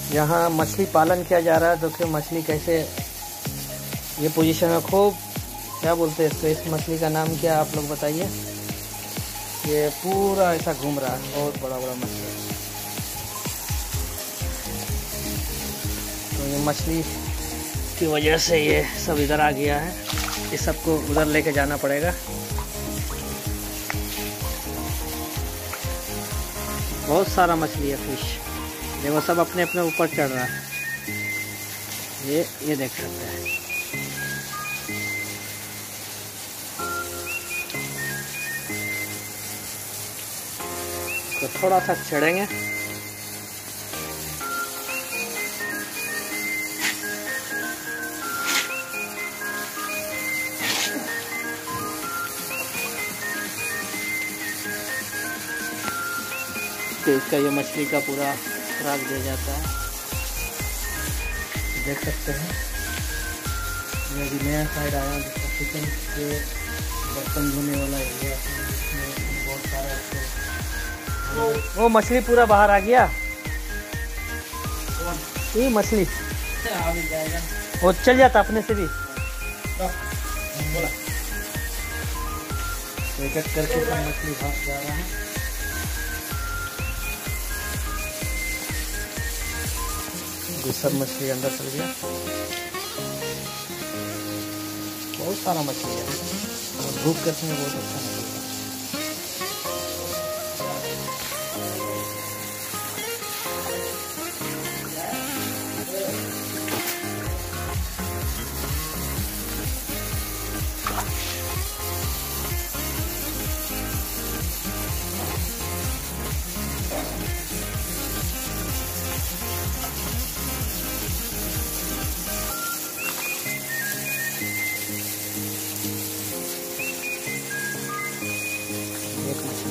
यहाँ मछली पालन किया जा रहा है। देखिए मछली कैसे ये पोजीशन में खूब, क्या बोलते हैं इसको, इस मछली का नाम क्या आप लोग बताइए। ये पूरा ऐसा घूम रहा है, बहुत बड़ा बड़ा मछली। तो ये मछली की वजह से ये सब इधर आ गया है। इस सबको उधर लेके जाना पड़ेगा। बहुत सारा मछली है, फिश देखो, सब अपने अपने ऊपर चढ़ रहा है। ये देख सकते हैं। तो थोड़ा सा चढ़ेंगे। तो इसका ये मछली का पूरा खुराक दिया जाता है, देख सकते हैं। ये अभी नया साइड आया जिसका किचन के बर्तन धोने वाला एरिया है। बहुत सारा वो मछली पूरा बाहर आ गया। ये मछली आ भी जाएगा, वो चल जाता अपने से भी। एक एक करके मछली भाग जा रहा है। ये सब मछली अंदर चल गया। बहुत सारा मछली है और धूप के समय बहुत अच्छा लगता है। एक मछली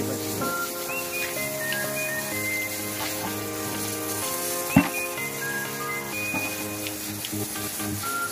बची है।